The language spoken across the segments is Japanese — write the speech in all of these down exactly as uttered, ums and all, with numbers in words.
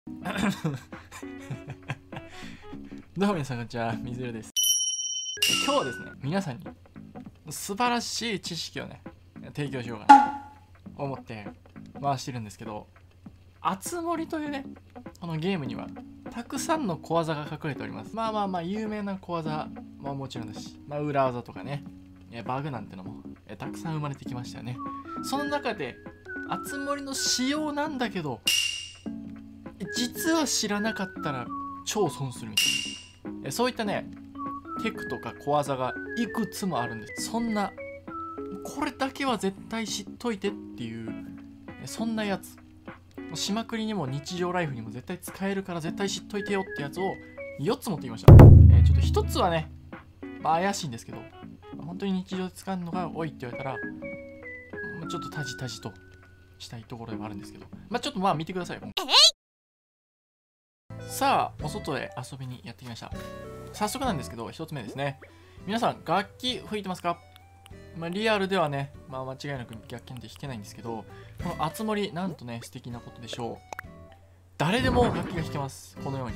どうも皆さんこんにちは、みずるです。今日はですね、皆さんに素晴らしい知識をね提供しようかなと思って回してるんですけど、あつ森というねこのゲームにはたくさんの小技が隠れております。まあまあまあ有名な小技ももちろんだし、まあ、裏技とかねバグなんてのもたくさん生まれてきましたよね。その中であつ森の仕様なんだけど、実は知らなかったら超損するみたいな、そういったねテクとか小技がいくつもあるんです。そんなこれだけは絶対知っといてっていうそんなやつ、しまくりにも日常ライフにも絶対使えるから絶対知っといてよってやつをよっつ持ってきました。えー、ちょっとひとつはね、まあ、怪しいんですけど、本当に日常で使うのが多いって言われたらちょっとタジタジとしたいところでもあるんですけど、まあちょっとまあ見てくださいよ。さあお外へ遊びにやってきました。早速なんですけどひとつめですね。皆さん楽器吹いてますか？まあ、リアルではね、まあ、間違いなく楽器なんて弾けないんですけど、このあつ森なんとね素敵なことでしょう。誰でも楽器が弾けます。このように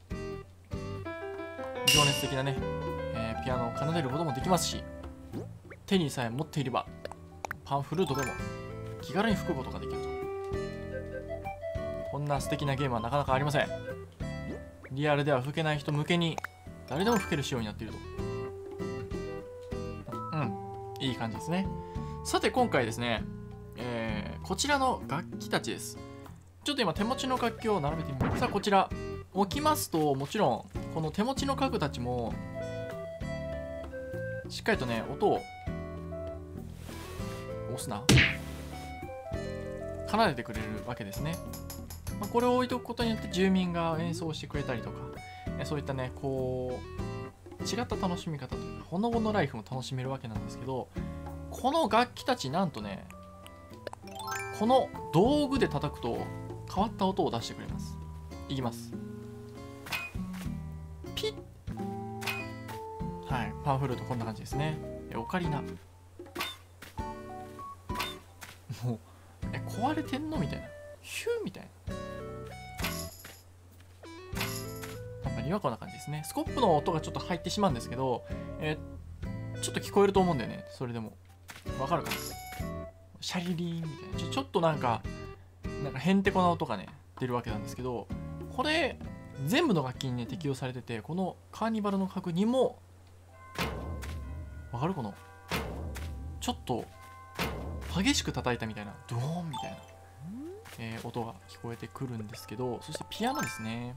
情熱的なね、えー、ピアノを奏でることもできますし、手にさえ持っていればパンフルートでも気軽に吹くことができると。こんな素敵なゲームはなかなかありません。リアルでは吹けない人向けに誰でも吹ける仕様になっていると。うん、いい感じですね。さて今回ですね、えー、こちらの楽器たちです。ちょっと今手持ちの楽器を並べてみます。さあこちら置きますと、もちろんこの手持ちの家具たちもしっかりとね音を押すな奏でてくれるわけですね。まあ、これを置いておくことによって住民が演奏してくれたりとか、そういったねこう違った楽しみ方というかほのぼのライフも楽しめるわけなんですけど、この楽器たちなんとねこの道具で叩くと変わった音を出してくれます。いきます。ピッ。はい、パンフルートこんな感じですね。オカリナ。もうえ壊れてんのみたいな、ヒューみたいな。にはこんな感じですね。スコップの音がちょっと入ってしまうんですけど、えー、ちょっと聞こえると思うんだよね。それでもわかるかな。シャリリーンみたいな ちょ, ちょっとなんかなんかへんてこな音がね出るわけなんですけど、これ全部の楽器にね適用されてて、このカーニバルの家具にもわかる、このちょっと激しく叩いたみたいなドーンみたいな、えー、音が聞こえてくるんですけど、そしてピアノですね。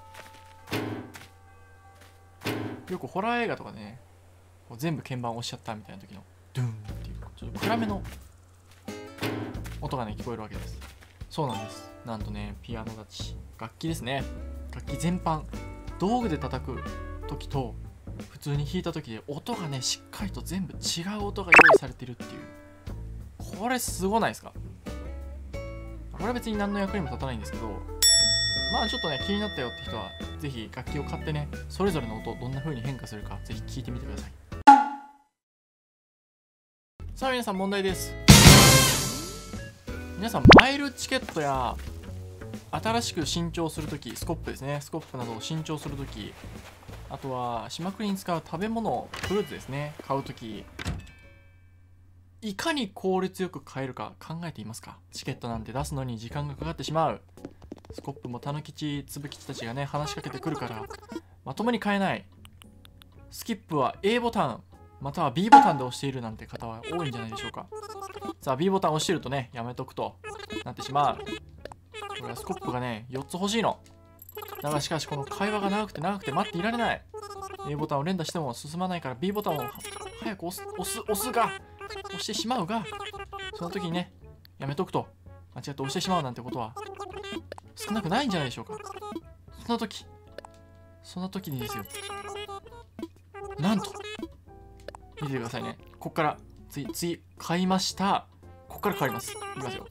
よくホラー映画とかでねこう全部鍵盤押しちゃったみたいな時のドゥーンっていうちょっと暗めの音がね聞こえるわけです。そうなんです。なんとねピアノたち楽器ですね、楽器全般道具で叩く時と普通に弾いた時で音がねしっかりと全部違う音が用意されてるっていう、これすごないですか？これは別に何の役にも立たないんですけど、まあちょっとね気になったよって人はぜひ楽器を買ってねそれぞれの音どんな風に変化するかぜひ聞いてみてください。さあ皆さん問題です。皆さんマイルチケットや新しく新調するとき、スコップですね、スコップなどを新調するとき、あとはしまくりに使う食べ物、フルーツですね買うとき、いかに効率よく買えるか考えていますか？チケットなんて出すのに時間がかかってしまう。スコップもタヌキチ、ツブキチたちがね話しかけてくるからまともに買えない。スキップは A ボタンまたは B ボタンで押しているなんて方は多いんじゃないでしょうか。さあ B ボタン押してるとねやめとくとなってしまう。これはスコップがねよっつ欲しいのだが、しかしこの会話が長くて長くて待っていられない。 A ボタンを連打しても進まないから B ボタンを早く押す押す押すが押してしまうが、その時にねやめとくと間違って押してしまうなんてことは少なくないんじゃないでしょうか。そんな時そんな時にですよ、なんと見ててくださいね。こっから次次買いました。こっから変わります。いきますよ。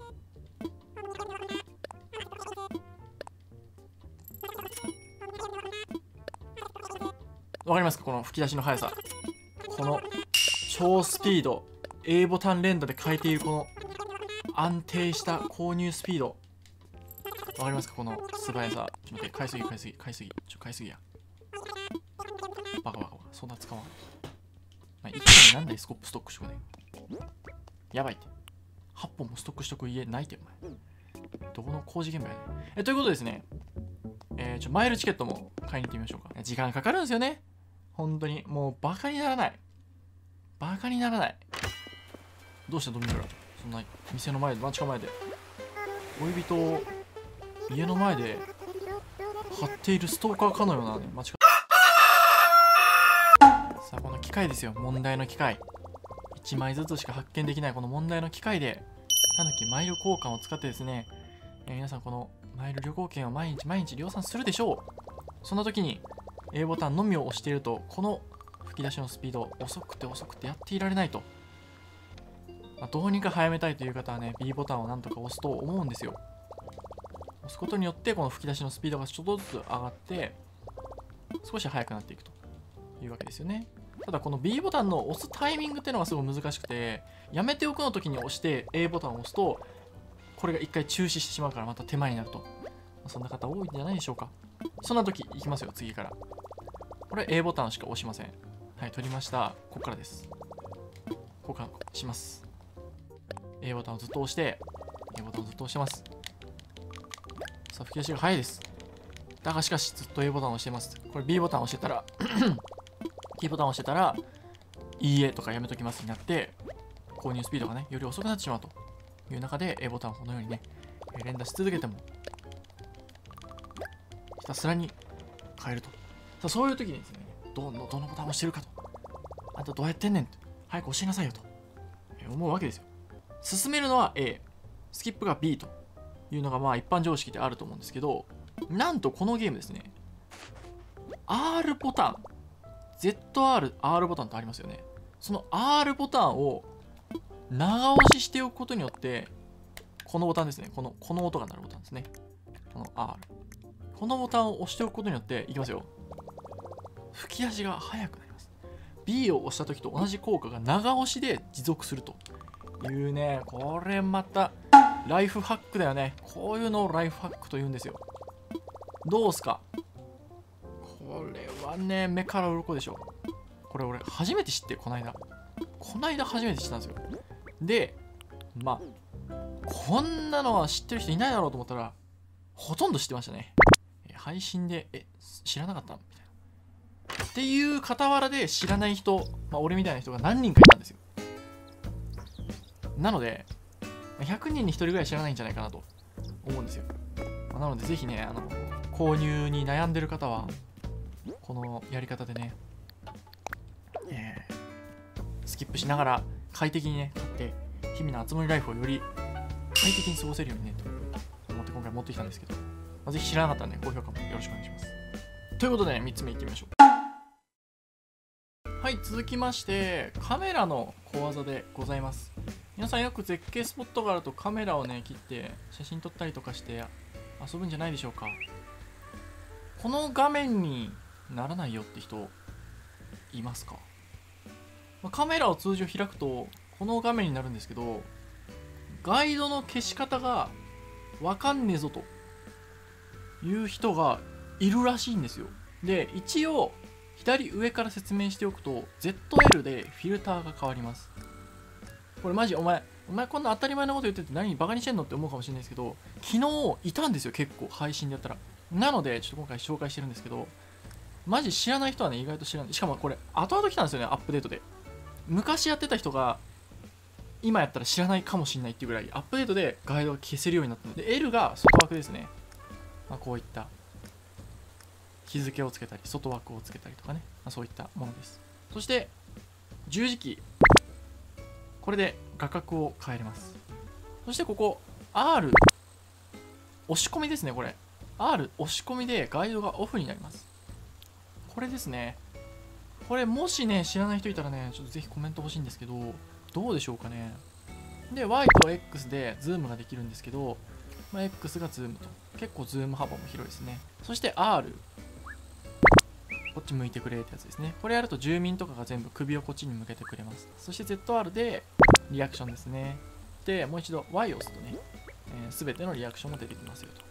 わかりますか、この吹き出しの速さ、この超スピード、 A ボタン連打で変えているこの安定した購入スピード、 わかりますかこの素早さ。ちょっと待って、買いすぎ買いすぎ買いすぎ。ちょ、買いすぎや。バカバカバカ。そんな使わん。まあ、一気になんないスコップストックしとくね。やばいって。はっぽんもストックしとく家ないって、お前。どこの工事現場やねん。え、ということですね。えー、ちょ、マイルチケットも買いに行ってみましょうか。時間かかるんですよね。本当に。もうバカにならない。バカにならない。どうしたドミノラ。そんな店の前で、街の前で。恋人を家の前で張っているストーカーかのような、ね、街か。さあ、この機械ですよ。問題の機械。いちまいずつしか発見できないこの問題の機械で、タヌキマイル交換を使ってですね、えー、皆さんこのマイル旅行券を毎日毎日量産するでしょう。そんな時に A ボタンのみを押していると、この吹き出しのスピード遅くて遅くてやっていられないと。まあ、どうにか早めたいという方はね、B ボタンをなんとか押すと思うんですよ。押すことによってこの吹き出しのスピードがちょっとずつ上がって少し速くなっていくというわけですよね。ただこの B ボタンの押すタイミングっていうのがすごい難しくて、やめておくの時に押して A ボタンを押すとこれが一回中止してしまうからまた手間になると。そんな方多いんじゃないでしょうか。そんな時いきますよ。次からこれ A ボタンしか押しません。はい、取りました。ここからです。交換します。 A ボタンをずっと押して A ボタンをずっと押してます。さあ、吹き出しが早いです。だがしかしずっと A ボタンを押してます。これ B ボタンを押してたらT ボタンを押してたらいいえとかやめときますになって、購入スピードがねより遅くなってしまうという中で A ボタンをこのようにね連打し続けてもひたすらに変えると。さあ、そういう時にですね、どのどのボタンを押してるかと、あんたどうやってんねんと早く教えなさいよと思うわけですよ。進めるのは A、 スキップが B というのがまあ一般常識であると思うんですけど、なんとこのゲームですね R ボタン ゼットアール、R ボタンとありますよね。その R ボタンを長押ししておくことによって、このボタンですね、このこの音が鳴るボタンですね、この R、 このボタンを押しておくことによって、いきますよ、吹き出しが速くなります。 B を押した時と同じ効果が長押しで持続するというね、これまたライフハックだよね。こういうのをライフハックと言うんですよ。どうすかこれはね、目から鱗でしょ。これ俺初めて知って、こないだこないだ初めて知ったんですよ。で、まあこんなのは知ってる人いないだろうと思ったらほとんど知ってましたね。配信でえ知らなかったみたいなっていう傍らで知らない人、まあ、俺みたいな人が何人かいたんですよ。なのでひゃくにんにひとりぐらい知らないんじゃないかなと思うんですよ。なのでぜひね、あの購入に悩んでる方はこのやり方でね、えー、スキップしながら快適にね買って日々の熱盛ライフをより快適に過ごせるようにねと思って今回持ってきたんですけど、まあ、ぜひ知らなかったらね高評価もよろしくお願いします。ということでね、みっつめいってみましょう。はい、続きましてカメラの小技でございます。皆さんよく絶景スポットがあるとカメラをね切って写真撮ったりとかして遊ぶんじゃないでしょうか。この画面にならないよって人いますか？まあ、カメラを通常開くとこの画面になるんですけど、ガイドの消し方がわかんねえぞという人がいるらしいんですよ。で、一応左上から説明しておくと ゼットエル でフィルターが変わります。これマジお前お前こんな当たり前のこと言ってて何バカにしてんのって思うかもしれないですけど、昨日いたんですよ結構配信でやったら。なのでちょっと今回紹介してるんですけど、マジ知らない人はね意外と知らない。しかもこれ後々来たんですよね、アップデートで。昔やってた人が今やったら知らないかもしれないっていうぐらいアップデートでガイドが消せるようになったので、 L が外枠ですね。まあ、こういった日付をつけたり外枠をつけたりとかね、まあ、そういったものです。そして十字キー、これで画角を変えれます。そしてここ R 押し込みですね。これ R 押し込みでガイドがオフになります。これですね。これもしね知らない人いたらねちょっとぜひコメント欲しいんですけど、どうでしょうかね。で Y と X でズームができるんですけど、まあ、X がズームと結構ズーム幅も広いですね。そして R こっち向いてくれってやつですね。これやると住民とかが全部首をこっちに向けてくれます。そして ゼットアール でリアクションですね。でもう一度 Y を押すとね、えー、全てのリアクションも出てきますよと。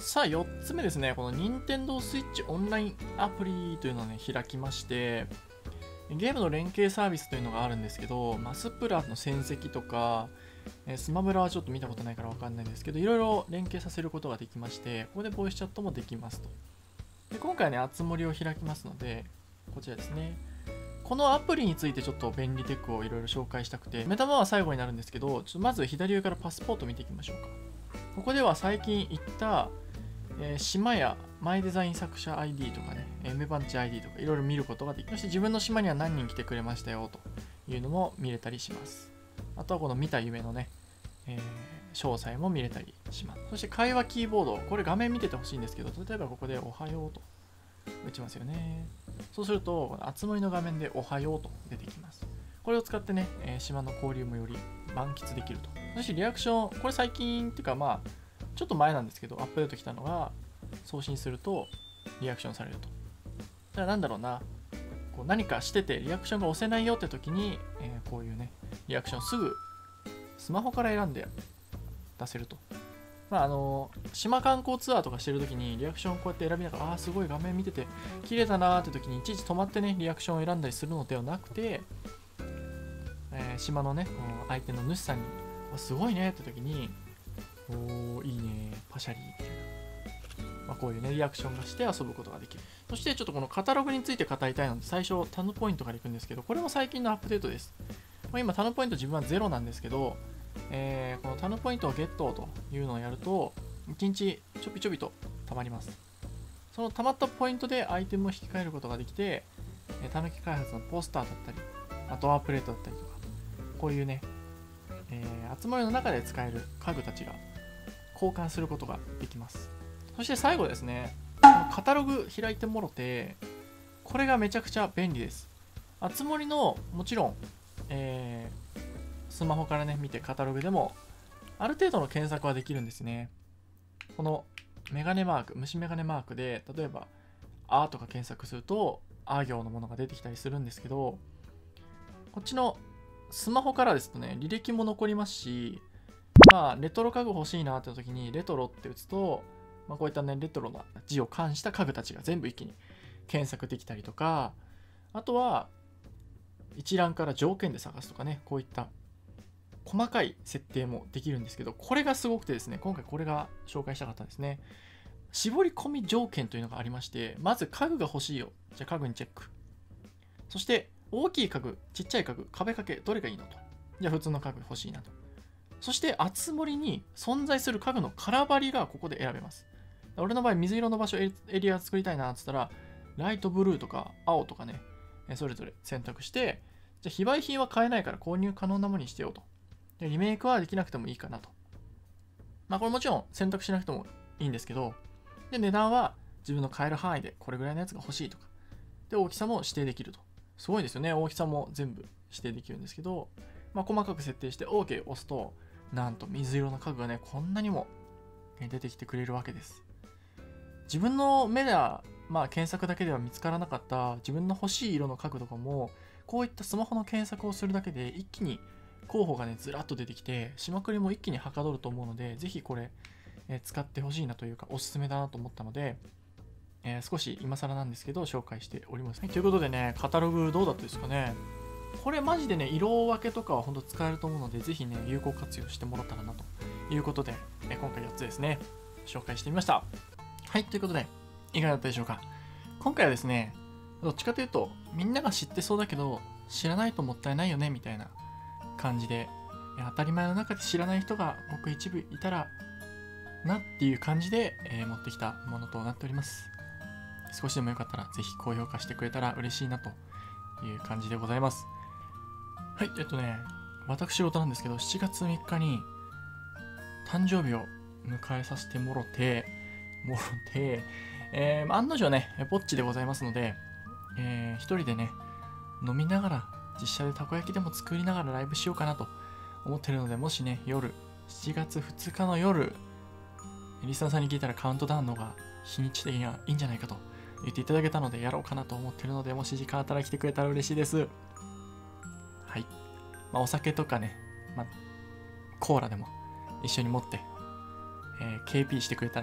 さあよっつめですね、この任天堂スイッチオンラインアプリというのをね、開きまして、ゲームの連携サービスというのがあるんですけど、マスプラの戦績とか、スマブラはちょっと見たことないからわかんないですけど、いろいろ連携させることができまして、ここでボイスチャットもできますと。で今回ね、あつ森を開きますので、こちらですね。このアプリについてちょっと便利テクをいろいろ紹介したくて、目玉は最後になるんですけど、ちょっとまず左上からパスポート見ていきましょうか。ここでは最近行った、えー、島やマイデザイン作者 アイディー とかね、えー、メバンチ アイディー とかいろいろ見ることができ、そして自分の島には何人来てくれましたよというのも見れたりします。あとはこの見た夢のね、えー、詳細も見れたりします。そして会話キーボード、これ画面見ててほしいんですけど、例えばここでおはようと打ちますよね。そうすると、このあつ森の画面でおはようと出てきます。これを使ってね、えー、島の交流もより満喫できると。そしてリアクション、これ最近っていうかまあ、ちょっと前なんですけど、アップデート来たのが、送信するとリアクションされると。だからなんだろうな、こう何かしててリアクションが押せないよって時に、えー、こういうね、リアクションすぐスマホから選んで出せると。まああの、島観光ツアーとかしてる時にリアクションこうやって選びながら、ああ、すごい画面見てて綺麗だなーって時にいちいち止まってね、リアクションを選んだりするのではなくて、えー、島のね、相手の主さんに、すごいねって時に、おー、いいね、パシャリーみたいな。まあ、こういうね、リアクションがして遊ぶことができる。そしてちょっとこのカタログについて語りたいので、最初タヌポイントからいくんですけど、これも最近のアップデートです。まあ、今タヌポイント自分はゼロなんですけど、えー、このタヌポイントをゲットというのをやると、いちにちちょびちょびと溜まります。その溜まったポイントでアイテムを引き換えることができて、タヌキ開発のポスターだったり、あとドアプレートだったりとか、こういうね、えー、集まりの中で使える家具たちが交換することができます。そして最後ですね、このカタログ開いてもろて、これがめちゃくちゃ便利です。あつ森のもちろん、えー、スマホからね見てカタログでもある程度の検索はできるんですね。このメガネマーク、虫メガネマークで例えば「あ」とか検索すると「あ」行のものが出てきたりするんですけど、こっちのスマホからですとね、履歴も残りますし、まあ、レトロ家具欲しいなって時に、レトロって打つと、まあ、こういったね、レトロな字を冠した家具たちが全部一気に検索できたりとか、あとは、一覧から条件で探すとかね、こういった細かい設定もできるんですけど、これがすごくてですね、今回これが紹介したかったんですね。絞り込み条件というのがありまして、まず家具が欲しいよ。じゃあ家具にチェック。そして、大きい家具、ちっちゃい家具、壁掛け、どれがいいのと。じゃあ普通の家具欲しいなと。そしてあつ森に存在する家具のカラバリがここで選べます。俺の場合、水色の場所エリア作りたいなって言ったら、ライトブルーとか青とかね、それぞれ選択して、じゃあ非売品は買えないから購入可能なものにしてよと。でリメイクはできなくてもいいかなと。まあこれもちろん選択しなくてもいいんですけど、で値段は自分の買える範囲でこれぐらいのやつが欲しいとか。で大きさも指定できると。すごいですよね。大きさも全部指定できるんですけど、まあ、細かく設定して OK を押すと、なんと水色の家具がね、こんなにも出てきてくれるわけです。自分の目では、まあ、検索だけでは見つからなかった自分の欲しい色の家具とかも、こういったスマホの検索をするだけで一気に候補がね、ずらっと出てきて、しまくりも一気にはかどると思うので、ぜひこれ、えー、使ってほしいなというか、おすすめだなと思ったので、えー、少し今更なんですけど、紹介しております。はい、ということでね、カタログどうだったですかね。これマジでね、色分けとかは本当使えると思うので、ぜひね、有効活用してもらったらなということで、えー、今回よっつですね、紹介してみました。はい、ということで、いかがだったでしょうか。今回はですね、どっちかというと、みんなが知ってそうだけど、知らないともったいないよね、みたいな感じで、当たり前の中で知らない人がごく一部いたらなっていう感じで、えー、持ってきたものとなっております。少しでもよかったらぜひ高評価してくれたら嬉しいなという感じでございます。はい、えっとね、私事なんですけど、しちがつみっかに誕生日を迎えさせてもろて、もろて、えー、案の定ね、ぼっちでございますので、えー、一人でね、飲みながら、実写でたこ焼きでも作りながらライブしようかなと思ってるので、もしね、夜、しちがつふつかの夜、リスナーさんに聞いたらカウントダウンの方が日にち的にはいいんじゃないかと言っていただけたので、やろうかなと思ってるので、もし時間あったら来てくれたら嬉しいです。はい。まあ、お酒とかね、まあ、コーラでも一緒に持って、えー、ケーピー してくれたら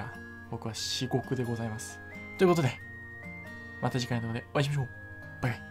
僕は至極でございます。ということで、また次回の動画でお会いしましょう。バイバイ。